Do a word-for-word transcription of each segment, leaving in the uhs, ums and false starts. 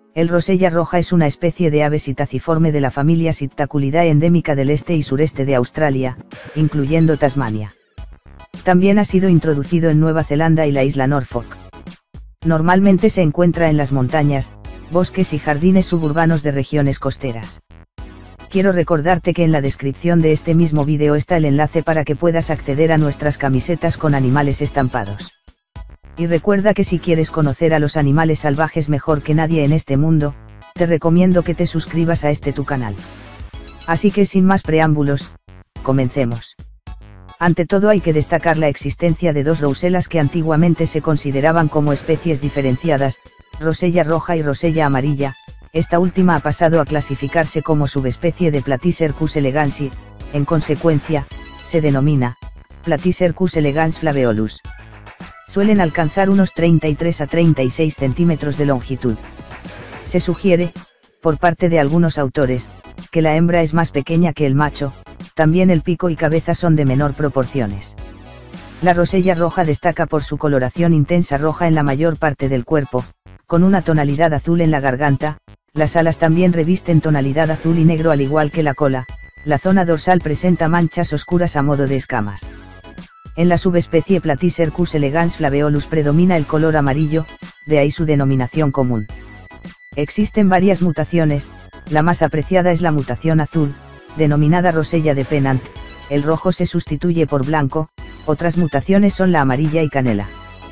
El rosella roja es una especie de ave sitaciforme de la familia Psittaculidae endémica del este y sureste de Australia, incluyendo Tasmania. También ha sido introducido en Nueva Zelanda y la isla Norfolk. Normalmente se encuentra en las montañas, bosques y jardines suburbanos de regiones costeras. Quiero recordarte que en la descripción de este mismo vídeo está el enlace para que puedas acceder a nuestras camisetas con animales estampados. Y recuerda que si quieres conocer a los animales salvajes mejor que nadie en este mundo, te recomiendo que te suscribas a este tu canal. Así que sin más preámbulos, comencemos. Ante todo hay que destacar la existencia de dos rouselas que antiguamente se consideraban como especies diferenciadas, rosella roja y rosella amarilla. Esta última ha pasado a clasificarse como subespecie de Platycercus elegans, en consecuencia, se denomina Platycercus elegans flaveolus. Suelen alcanzar unos treinta y tres a treinta y seis centímetros de longitud. Se sugiere, por parte de algunos autores, que la hembra es más pequeña que el macho, también el pico y cabeza son de menor proporciones. La rosella roja destaca por su coloración intensa roja en la mayor parte del cuerpo, con una tonalidad azul en la garganta. Las alas también revisten tonalidad azul y negro al igual que la cola, la zona dorsal presenta manchas oscuras a modo de escamas. En la subespecie Platycercus elegans flaveolus predomina el color amarillo, de ahí su denominación común. Existen varias mutaciones, la más apreciada es la mutación azul, denominada rosella de Pennant, el rojo se sustituye por blanco, otras mutaciones son la amarilla y canela.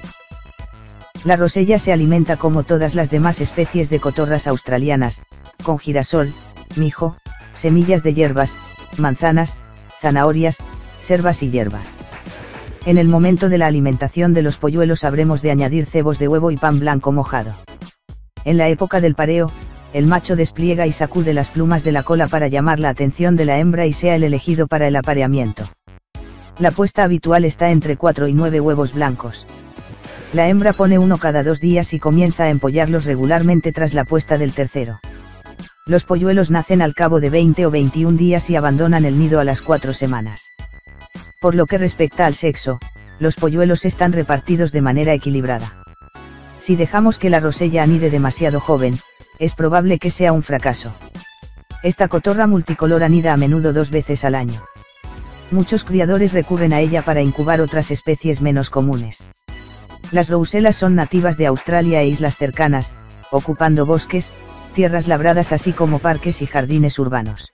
La rosella se alimenta como todas las demás especies de cotorras australianas, con girasol, mijo, semillas de hierbas, manzanas, zanahorias, serbas y hierbas. En el momento de la alimentación de los polluelos habremos de añadir cebos de huevo y pan blanco mojado. En la época del pareo, el macho despliega y sacude las plumas de la cola para llamar la atención de la hembra y sea el elegido para el apareamiento. La puesta habitual está entre cuatro y nueve huevos blancos. La hembra pone uno cada dos días y comienza a empollarlos regularmente tras la puesta del tercero. Los polluelos nacen al cabo de veinte o veintiún días y abandonan el nido a las cuatro semanas. Por lo que respecta al sexo, los polluelos están repartidos de manera equilibrada. Si dejamos que la rosella anide demasiado joven, es probable que sea un fracaso. Esta cotorra multicolor anida a menudo dos veces al año. Muchos criadores recurren a ella para incubar otras especies menos comunes. Las rouselas son nativas de Australia e islas cercanas, ocupando bosques, tierras labradas así como parques y jardines urbanos.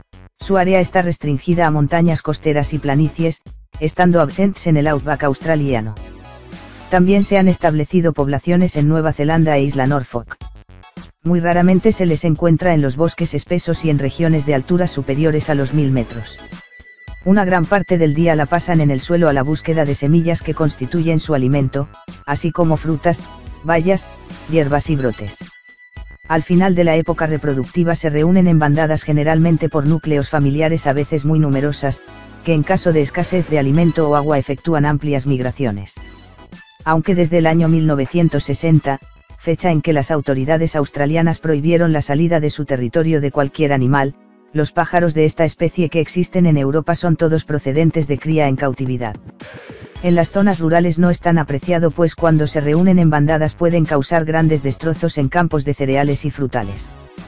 Su área está restringida a montañas costeras y planicies, estando ausentes en el outback australiano. También se han establecido poblaciones en Nueva Zelanda e isla Norfolk. Muy raramente se les encuentra en los bosques espesos y en regiones de alturas superiores a los mil metros. Una gran parte del día la pasan en el suelo a la búsqueda de semillas que constituyen su alimento, así como frutas, bayas, hierbas y brotes. Al final de la época reproductiva se reúnen en bandadas generalmente por núcleos familiares a veces muy numerosas, que en caso de escasez de alimento o agua efectúan amplias migraciones. Aunque desde el año mil novecientos sesenta, fecha en que las autoridades australianas prohibieron la salida de su territorio de cualquier animal, los pájaros de esta especie que existen en Europa son todos procedentes de cría en cautividad. En las zonas rurales no es tan apreciado pues cuando se reúnen en bandadas pueden causar grandes destrozos en campos de cereales y frutales.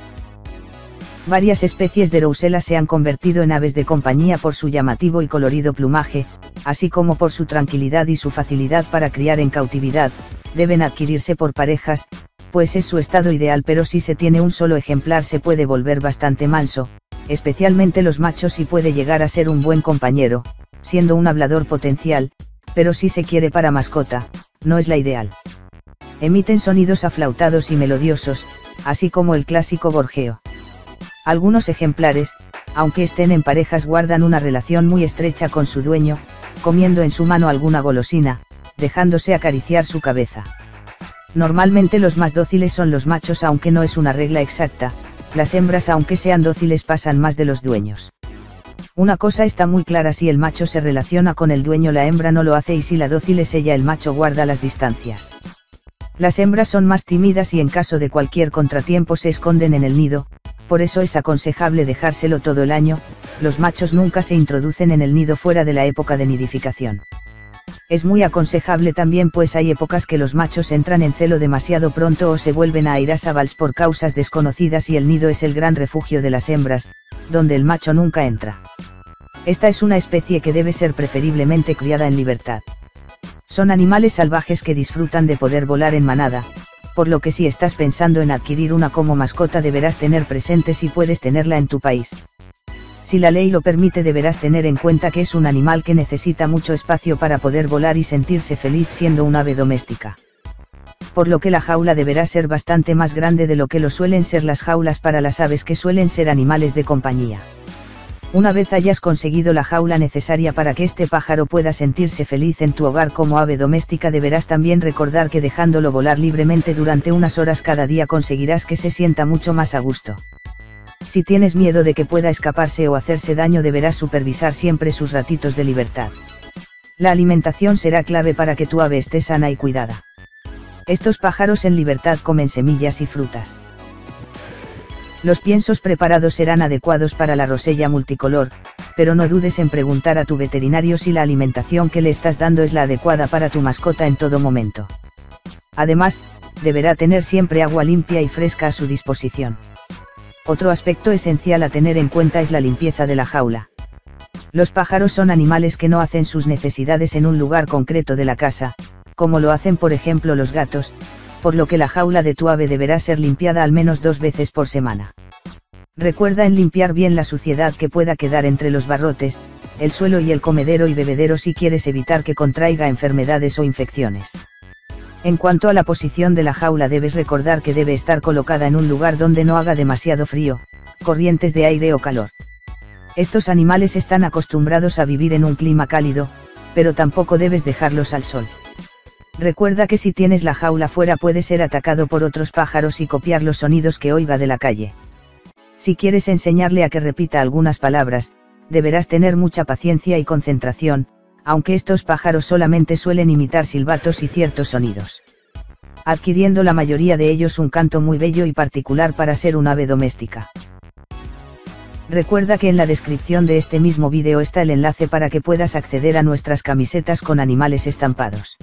Varias especies de rousela se han convertido en aves de compañía por su llamativo y colorido plumaje, así como por su tranquilidad y su facilidad para criar en cautividad. Deben adquirirse por parejas, pues es su estado ideal, pero si se tiene un solo ejemplar se puede volver bastante manso, especialmente los machos, y puede llegar a ser un buen compañero, siendo un hablador potencial, pero si se quiere para mascota, no es la ideal. Emiten sonidos aflautados y melodiosos, así como el clásico gorjeo. Algunos ejemplares, aunque estén en parejas, guardan una relación muy estrecha con su dueño, comiendo en su mano alguna golosina, dejándose acariciar su cabeza. Normalmente los más dóciles son los machos, aunque no es una regla exacta. Las hembras, aunque sean dóciles, pasan más de los dueños. Una cosa está muy clara: si el macho se relaciona con el dueño, la hembra no lo hace, y si la dócil es ella, el macho guarda las distancias. Las hembras son más tímidas y en caso de cualquier contratiempo se esconden en el nido, por eso es aconsejable dejárselo todo el año. Los machos nunca se introducen en el nido fuera de la época de nidificación. Es muy aconsejable también, pues hay épocas que los machos entran en celo demasiado pronto o se vuelven irascibles por causas desconocidas y el nido es el gran refugio de las hembras, donde el macho nunca entra. Esta es una especie que debe ser preferiblemente criada en libertad. Son animales salvajes que disfrutan de poder volar en manada, por lo que si estás pensando en adquirir una como mascota deberás tener presente si puedes tenerla en tu país. Si la ley lo permite deberás tener en cuenta que es un animal que necesita mucho espacio para poder volar y sentirse feliz siendo un ave doméstica. Por lo que la jaula deberá ser bastante más grande de lo que lo suelen ser las jaulas para las aves, que suelen ser animales de compañía. Una vez hayas conseguido la jaula necesaria para que este pájaro pueda sentirse feliz en tu hogar como ave doméstica, deberás también recordar que dejándolo volar libremente durante unas horas cada día conseguirás que se sienta mucho más a gusto. Si tienes miedo de que pueda escaparse o hacerse daño, deberás supervisar siempre sus ratitos de libertad. La alimentación será clave para que tu ave esté sana y cuidada. Estos pájaros en libertad comen semillas y frutas. Los piensos preparados serán adecuados para la rosella multicolor, pero no dudes en preguntar a tu veterinario si la alimentación que le estás dando es la adecuada para tu mascota en todo momento. Además, deberá tener siempre agua limpia y fresca a su disposición. Otro aspecto esencial a tener en cuenta es la limpieza de la jaula. Los pájaros son animales que no hacen sus necesidades en un lugar concreto de la casa, como lo hacen por ejemplo los gatos, por lo que la jaula de tu ave deberá ser limpiada al menos dos veces por semana. Recuerda en limpiar bien la suciedad que pueda quedar entre los barrotes, el suelo y el comedero y bebedero si quieres evitar que contraiga enfermedades o infecciones. En cuanto a la posición de la jaula, debes recordar que debe estar colocada en un lugar donde no haga demasiado frío, corrientes de aire o calor. Estos animales están acostumbrados a vivir en un clima cálido, pero tampoco debes dejarlos al sol. Recuerda que si tienes la jaula fuera puede ser atacado por otros pájaros y copiar los sonidos que oiga de la calle. Si quieres enseñarle a que repita algunas palabras, deberás tener mucha paciencia y concentración, aunque estos pájaros solamente suelen imitar silbatos y ciertos sonidos, adquiriendo la mayoría de ellos un canto muy bello y particular para ser un ave doméstica. Recuerda que en la descripción de este mismo vídeo está el enlace para que puedas acceder a nuestras camisetas con animales estampados.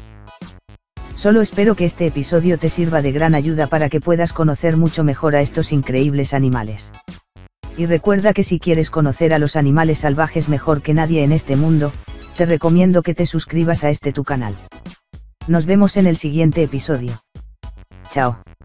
Solo espero que este episodio te sirva de gran ayuda para que puedas conocer mucho mejor a estos increíbles animales. Y recuerda que si quieres conocer a los animales salvajes mejor que nadie en este mundo, te recomiendo que te suscribas a este tu canal. Nos vemos en el siguiente episodio. Chao.